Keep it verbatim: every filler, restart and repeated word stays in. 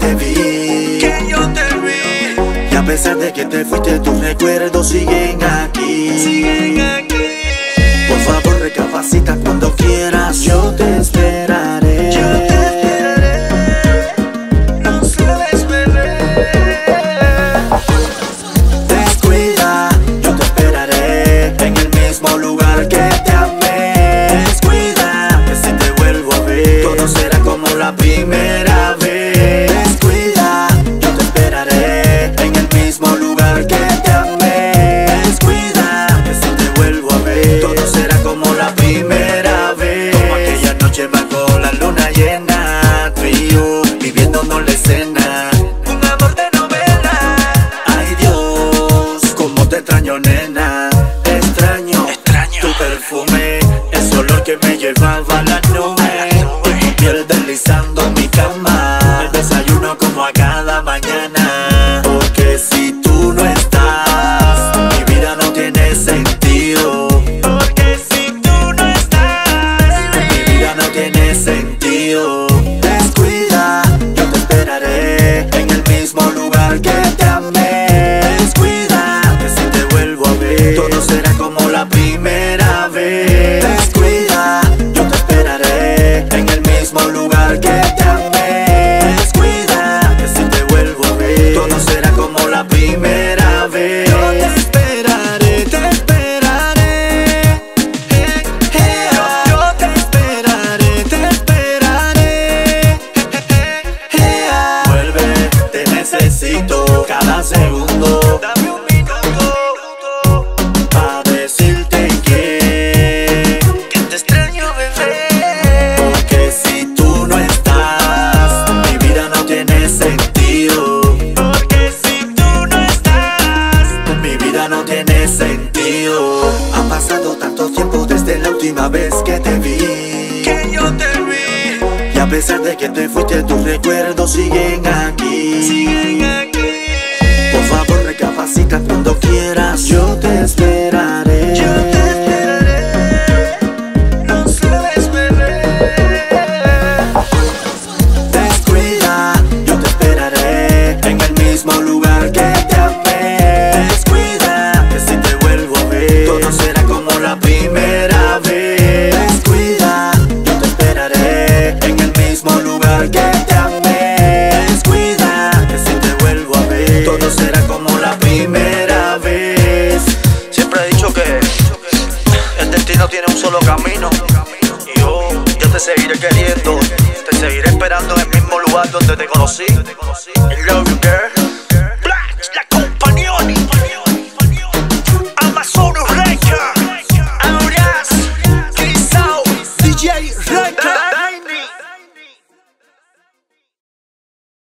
te vi, que yo te vi. y a pesar de que te fuiste, tus recuerdos siguen aquí, siguen aquí. Por favor recapacita cuando quieras, yo te esperaré. Yo te esperaré, no se desesperé. Descuida, yo te esperaré en el mismo lugar que te amé. Descuida, que si te vuelvo a ver, todo será como la primera vez. Descuida, yo te esperaré en el mismo lugar que te amé. Descuida, que si te vuelvo a ver, todo será como la primera vez. Como aquella noche bajo la luna llena, tú y yo viviéndonos la escena, Un amor de novela. ay Dios, cómo te extraño, nena. Te extraño, Extraño. tu perfume, ese olor que me llevaba a la nube, y tu piel deslizando mi cama, el desayuno como a cada mañana. Porque si tú no estás, mi vida no tiene sentido. Porque si tú no estás, Mi vida no tiene sentido. Descuida, yo te esperaré en el mismo lugar que te amé. Descuida, que si te vuelvo a ver, todo será como la primera vez. Descuida, yo te esperaré en el mismo lugar que te amé. Descuida, que si te vuelvo a ver, todo será como la primera vez. Yo te esperaré, te esperaré. Eh, eh, ah. Yo te esperaré, te esperaré. Eh, eh, ah. Vuelve, te necesito cada segundo, dame un minuto, pa' decirte que, que te extraño, bebé. porque si tú no estás, mi vida no tiene sentido. Porque si tú no estás, Mi vida no tiene sentido. Ha pasado tanto tiempo desde la última vez que te vi, que yo te vi. y a pesar de que te fuiste, tus recuerdos siguen aquí. Siguen aquí. Por favor recapacita cuando quieras, yo te esperaré. Yo te esperaré, no se desesperé. Descuida, yo te esperaré en el mismo lugar que te amé. Descuida, que si te vuelvo a ver, todo será como la primera vez. Descuida, yo te esperaré en el mismo lugar que te amé. Descuida, que si te vuelvo a ver, todo será como la primera vez. Siempre he dicho que el destino tiene un solo camino. Y yo, yo te seguiré queriendo. Te seguiré esperando en el mismo lugar donde te conocí. I love you, girl.